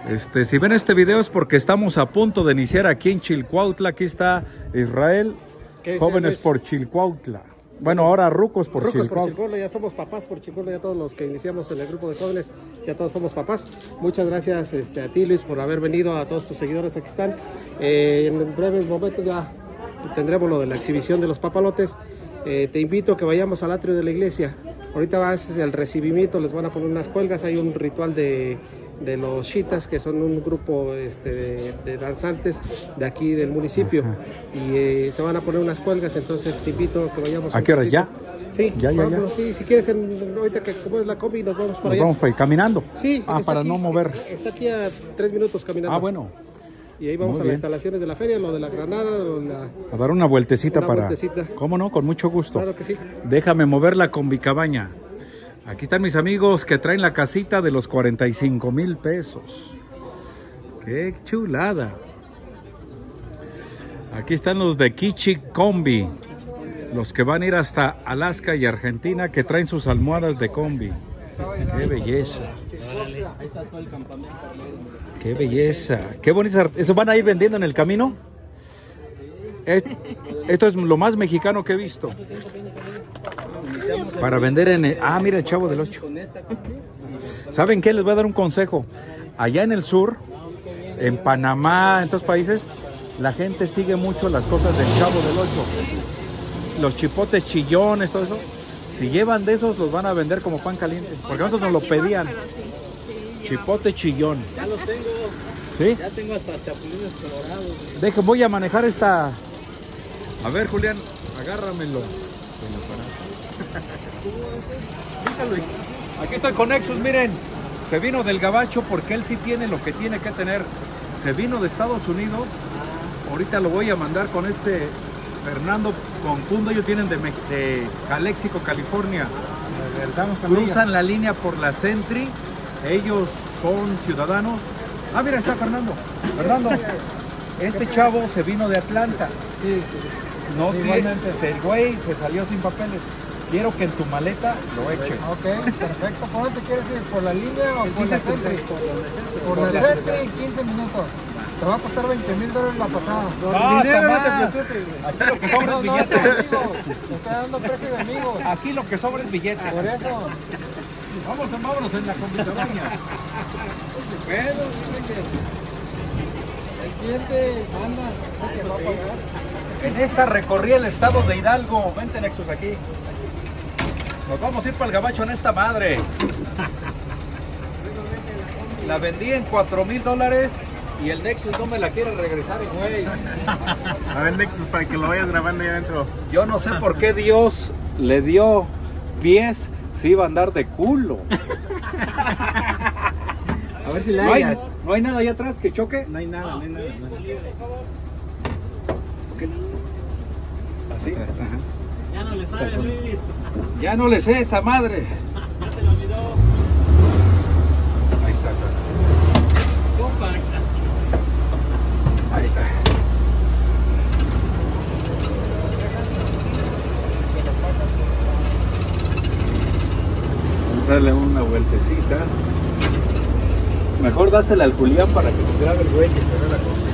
Si ven este video es porque estamos a punto de iniciar aquí en Chilcuautla. Aquí está Israel, Jóvenes por Chilcuautla. Bueno, ahora Rucos por Chilcuautla. Ya somos papás por Chilcuautla, ya todos los que iniciamos en el grupo de jóvenes, ya todos somos papás. Muchas gracias a ti, Luis, por haber venido, a todos tus seguidores aquí están. En breves momentos ya tendremos lo de la exhibición de los papalotes. Te invito a que vayamos al atrio de la iglesia. Ahorita va a ser el recibimiento, les van a poner unas cuelgas, hay un ritual de los chitas, que son un grupo de danzantes de aquí del municipio. Ajá. Y se van a poner unas cuelgas, entonces te invito a que vayamos. ¿A qué horas ya? Sí, ya. Sí, si quieres, ahorita que como es la combi, nos vamos para allá. Vamos caminando. Sí, para aquí, no mover. Está aquí a 3 minutos caminando. Bueno. Y ahí vamos a las instalaciones de la feria, lo de la granada, a dar una vueltecita vueltecita. ¿Cómo no? Con mucho gusto. Claro que sí. Déjame mover la combicabaña. Aquí están mis amigos que traen la casita de los 45,000 pesos. ¡Qué chulada! Aquí están los de Kichi Combi. Los que van a ir hasta Alaska y Argentina, que traen sus almohadas de combi. ¡Qué belleza! Ahí está todo el campamento. ¡Qué belleza! ¡Qué bonitas! ¿Eso van a ir vendiendo en el camino? Esto es lo más mexicano que he visto. Para vender en el... mira el Chavo del 8. ¿Saben qué? Les voy a dar un consejo. Allá en el sur, en Panamá, en estos países, la gente sigue mucho las cosas del Chavo del 8. Los chipotes chillones, todo eso. Si llevan de esos, los van a vender como pan caliente. Porque nosotros nos lo pedían. Chipote chillón. Ya los tengo. ¿Sí? Ya tengo hasta chapulines colorados. Voy a manejar esta... A ver, Julián, agárramelo. Luis. Aquí estoy con Nexus, miren. Se vino del gabacho porque él sí tiene lo que tiene que tener. Se vino de Estados Unidos. Ahorita lo voy a mandar con Fernando Confundo. Ellos tienen de Calexico, California. Cruzan la línea por la Sentry. Ellos son ciudadanos. Mira, está Fernando. Fernando, este chavo se vino de Atlanta. Sí. No tiene, el güey se salió sin papeles. Quiero que en tu maleta lo eches. Ok, perfecto. ¿Por dónde te quieres ir? ¿Por la línea o por la Sentry? Por la Sentry en 15 minutos. Te va a costar $20,000 la pasada. No te preocupes. Aquí lo que sobra es billete. Te está dando precio de amigos. Aquí lo que sobra es billete. Por eso. Vámonos en la computadora. Bueno, el cliente manda, que va a pagar. En esta recorrí el estado de Hidalgo. Vente, Nexus, aquí. Nos vamos a ir para el gabacho en esta madre. La vendí en $4,000 y el Nexus no me la quiere regresar, güey. A ver, Nexus, para que lo vayas grabando ahí adentro. Yo no sé por qué Dios le dio pies si iba a andar de culo. A ver si la hayas. ¿No hay nada allá atrás que choque? No hay nada, ¿Así? Ajá. Ya no le sabe, Luis. Ya no le sé esta madre. Ya se lo olvidó. Ahí está. Ahí está. Vamos a darle una vueltecita. Mejor dásela al Julián para que nos grabe el güey que se vea la cosa.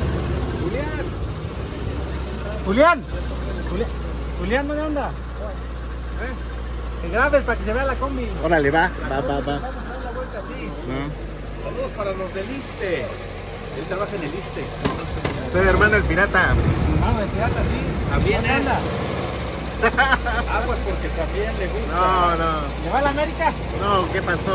Julián, ¿dónde anda? Que grabes para que se vea la combi. Órale, va. Vamos a dar la vuelta así. Saludos para los del ISSSTE. Él trabaja en el ISSSTE. Soy hermano del pirata. Hermano del pirata, sí. También es. Aguas porque también le gusta. No. ¿Le va a la América? No, ¿qué pasó?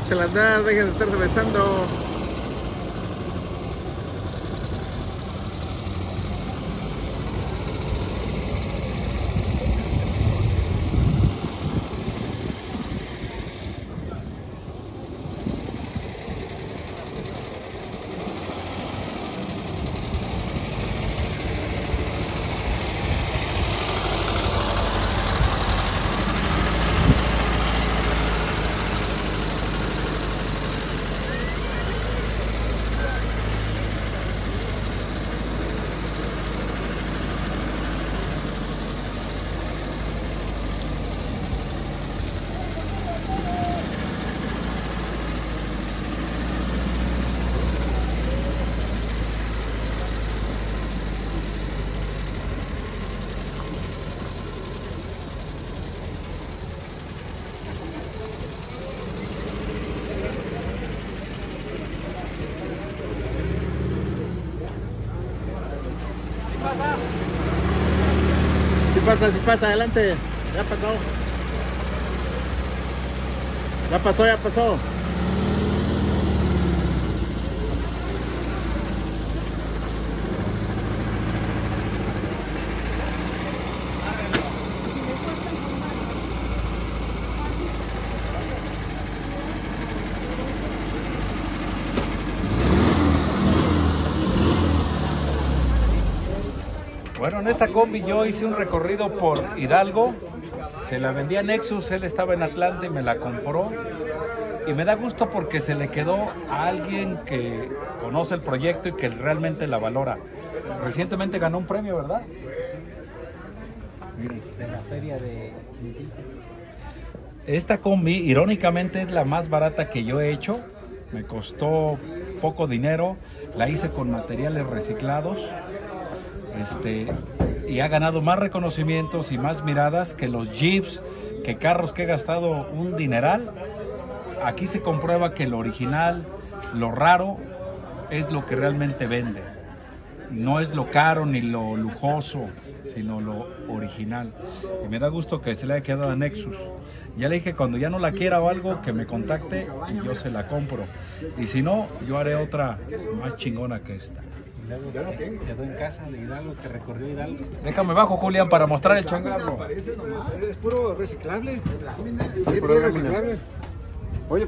Échale a andar, dejen de estarse besando. Sí pasa, adelante. Ya pasó. Ya pasó. Bueno, en esta combi yo hice un recorrido por Hidalgo, se la vendí a Nexus, él estaba en Atlanta y me la compró. Y me da gusto porque se le quedó a alguien que conoce el proyecto y que realmente la valora. Recientemente ganó un premio, ¿verdad? Miren. De la feria de... Esta combi, irónicamente, es la más barata que yo he hecho. Me costó poco dinero, la hice con materiales reciclados. Y ha ganado más reconocimientos y más miradas que los Jeeps, que carros que he gastado un dineral. Aquí se comprueba que lo original, lo raro, es lo que realmente vende. No es lo caro ni lo lujoso, sino lo original. Y me da gusto que se le haya quedado a Nexus. Ya le dije, cuando ya no la quiera o algo, que me contacte y yo se la compro. Y si no, yo haré otra más chingona que esta. Ya la tengo. Quedó en casa de Hidalgo, que recorrió Hidalgo. Déjame bajo, Julián, para mostrar el changarro. Es puro reciclable. Sí, puro reciclable. Oye,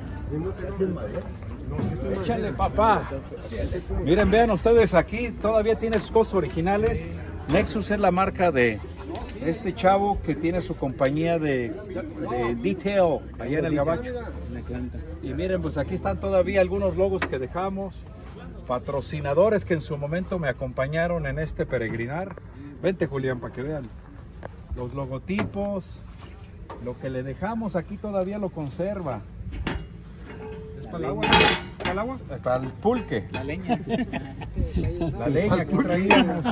échale, papá. Miren, vean ustedes, aquí todavía tiene sus cosas originales. Nexus es la marca de este chavo que tiene su compañía de detail allá en el Gabacho. Y miren, pues aquí están todavía algunos logos que dejamos. Patrocinadores que en su momento me acompañaron en este peregrinar. Vente, Julián, para que vean los logotipos. Lo que le dejamos aquí todavía lo conserva. ¿Es para el agua? ¿Para el agua? Para el pulque. la leña. La leña que traíamos.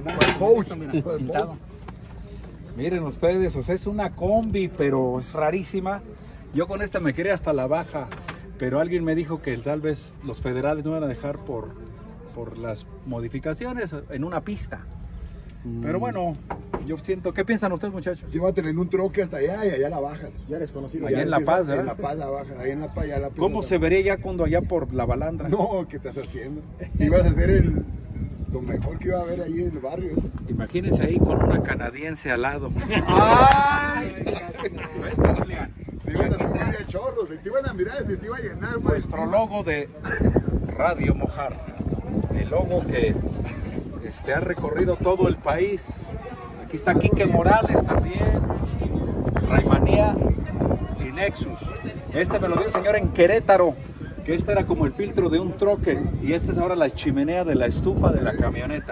Miren ustedes, o sea, es una combi, pero es rarísima. Yo con esta me quería hasta la baja. Pero alguien me dijo que tal vez los federales no iban a dejar por las modificaciones en una pista. Pero bueno, yo siento... ¿Qué piensan ustedes, muchachos? Llévatela en un troque hasta allá y allá la bajas. Ya eres conocido. Allá en La Paz, ¿verdad? En La Paz la bajas, ahí en La Paz ya la... ¿Cómo se vería ya cuando allá por la Balandra? No, ¿qué estás haciendo? Ibas a hacer lo mejor que iba a haber ahí en el barrio. Imagínense ahí con una canadiense al lado. ¡Ay! Te iban a subir de chorros, te iban a mirar, se te iba a llenar. Nuestro logo de Radio Mojar. El logo que ha recorrido todo el país. Aquí está Quique Morales también. Raymanía y Nexus. Este me lo dio el señor en Querétaro. Que este era como el filtro de un troque. Y esta es ahora la chimenea de la estufa de la camioneta.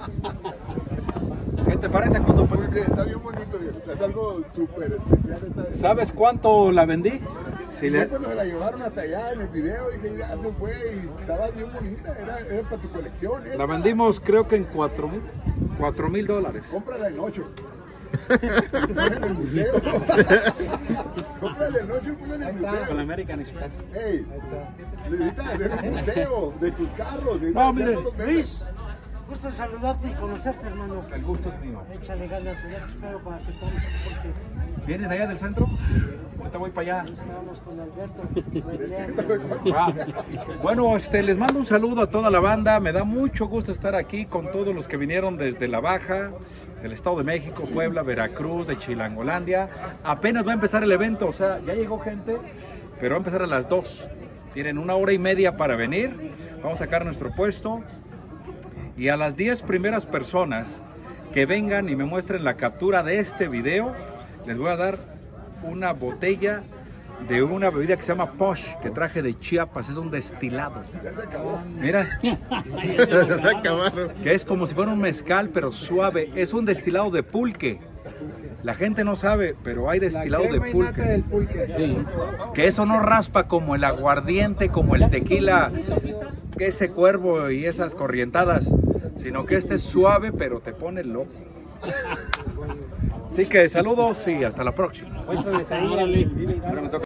¿Qué te parece, Cuto? Muy bien, está bien bonito, es algo súper especial. ¿Sabes cuánto la vendí? Sí, cuando se la llevaron hasta allá en el video, dije, ya se fue y estaba bien bonita, era para tu colección. La vendimos creo que en $4,000. Cómprala en 8. Ponla en el museo. Cómprala en 8 y ponla en el museo. Con la American Express. Hey, necesitas hacer un museo de tus carros. No, mire, Luis, gusto en saludarte y conocerte, hermano. El gusto es mío. Échale ganas, ya te espero para que tomes un poquito. ¿Vienes allá del centro? Ahorita voy para allá. Estábamos con Alberto. Ah, bueno, les mando un saludo a toda la banda. Me da mucho gusto estar aquí con todos los que vinieron desde la Baja, del Estado de México, Puebla, Veracruz, de Chilangolandia. Apenas va a empezar el evento, o sea, ya llegó gente, pero va a empezar a las 2. Tienen 1 hora y media para venir. Vamos a sacar nuestro puesto. Y a las 10 primeras personas que vengan y me muestren la captura de este video, les voy a dar una botella de una bebida que se llama Posh, que traje de Chiapas. Es un destilado. Ya se acabó. Mira, Ya se ha acabado. que es como si fuera un mezcal, pero suave. Es un destilado de pulque. La gente no sabe, pero hay destilado de pulque. Del pulque. Sí, que eso no raspa como el aguardiente, como el tequila, que ese cuervo y esas corrientadas, sino que este es suave, pero te pone loco. Así que saludos y hasta la próxima.